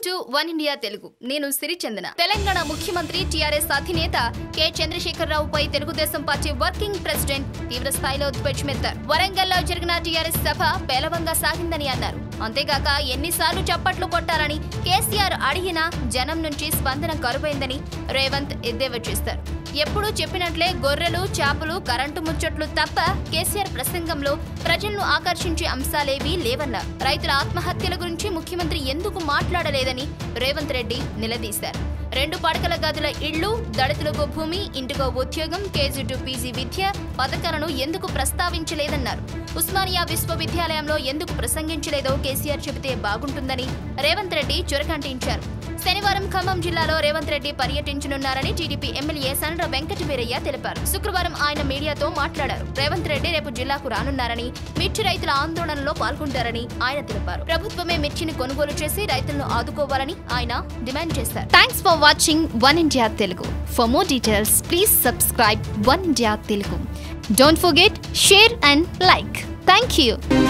Welcome to one India Telugu. నేను సిరిచందన. తెలంగాణ ముఖ్యమంత్రి TRS అధినేత కె చంద్రశేఖరరావుపై తెలుగుదేశం పార్టీ వర్కింగ్ ప్రెసిడెంట్ తీవ్ర స్థాయిలో ధ్వజమెత్తారు. వరంగల్లో జరిగిన టీఆర్ఎస్ సభ పేలవంగా సాగిందని అన్నారు. అంతేగాక ఎన్నిసార్లు చప్పట్లు కొట్టాలని కేసీఆర్ అడిగినా జనం నుంచి స్పందన కరువైందని రేవంత్ ఎద్దేవా చేస్తారు. ఎప్పుడూ చెప్పినట్లే గొర్రెలు, చేపలు, కరెంటు ముచ్చట్లు తప్ప కేసీఆర్ ప్రసంగంలో ప్రజలను ఆకర్షించే అంశాలేవీ లేవన్నారు. రైతుల ఆత్మహత్యల గురించి ముఖ్యమంత్రి ఎందుకు మాట్లాడలేదని రేవంత్ రెడ్డి నిలదీశారు. 2 పడకల గదుల ఇళ్లు, దళితులకు భూమి, ఇంటికో ఉద్యోగం, KG to PG విద్య పథకాలను ఎందుకు ప్రస్తావించలేదన్నారు. ఉస్మానియా విశ్వవిద్యాలయంలో ఎందుకు ప్రసంగించలేదో కేసీఆర్ చెబితే బాగుంటుందని రేవంత్ రెడ్డి చురకంటించారు. శనివారం ఖమ్మం జిల్లాలో రేవంత్ రెడ్డి పర్యటించనున్నారని టీడీపీ ఎమ్మెల్యే సండ్ర వెంకట వీరయ్య తెలిపారు. శుక్రవారం ఆయన మీడియాతో మాట్లాడారు. రేవంత్ రెడ్డి రేపు జిల్లాకు రానున్నారని, మిర్చి రైతుల ఆందోళనలో పాల్గొంటారని ఆయన తెలిపారు. ప్రభుత్వమే మిర్చిని కొనుగోలు చేసి రైతులను ఆదుకోవాలని ఆయన డిమాండ్ చేశారు. Thanks for watching One India Telugu. For more details please subscribe One India Telugu. Don't forget, share and like. Thank you.